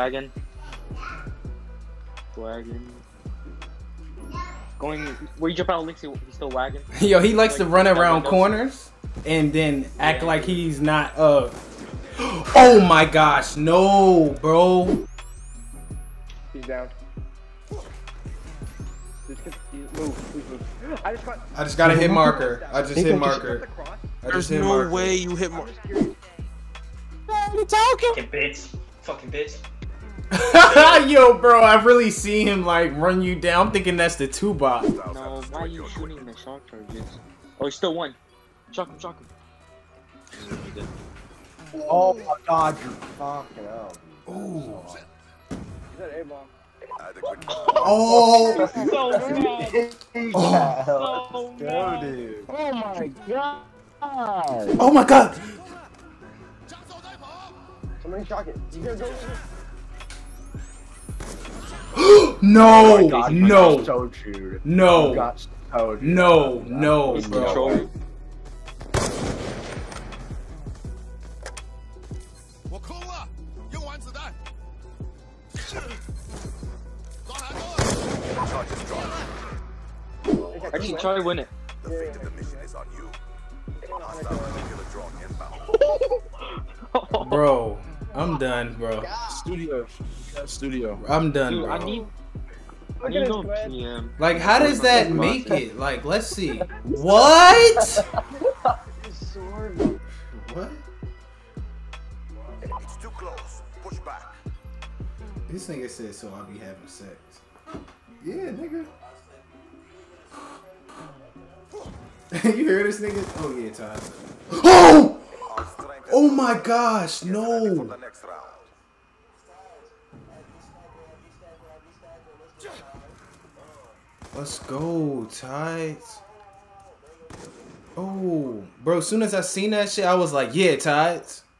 wagon. Wagon. Going. Where you jump out, Links, he's still wagon. Yo, he likes to run around windows. corners and then act like he's not. Oh my gosh, no, bro. He's down. Move. I just got a hit marker. I just hit marker. There's no way you hit marker. What are you talking? Fucking bitch. Yo, bro, I really see him like run you down. I'm thinking that's the 2-bot. No, why are you shooting the shock charges? Oh, he's still one. Shock him. Oh my god, you fucking hell. Ooh. Is that A-bomb? Oh. Dude. Oh my god. Oh my god. Somebody shock it. You gotta go. No, Oh God, no, so true. no, So no, He's bro. controlling. Actually, try to win it. The fate of the mission is on you. Bro, I'm done, bro. Studio. I'm done, Dude, bro. I need to go PM. Like, how does that make it? Like, let's see. What? What? It's too close. Push back. This nigga said, so I'll be having sex. Yeah, nigga. You hear this nigga? Oh, yeah, Todd. Oh! Oh my gosh, no. Let's go, Tides. Oh, bro, as soon as I seen that shit, I was like, yeah, Tides.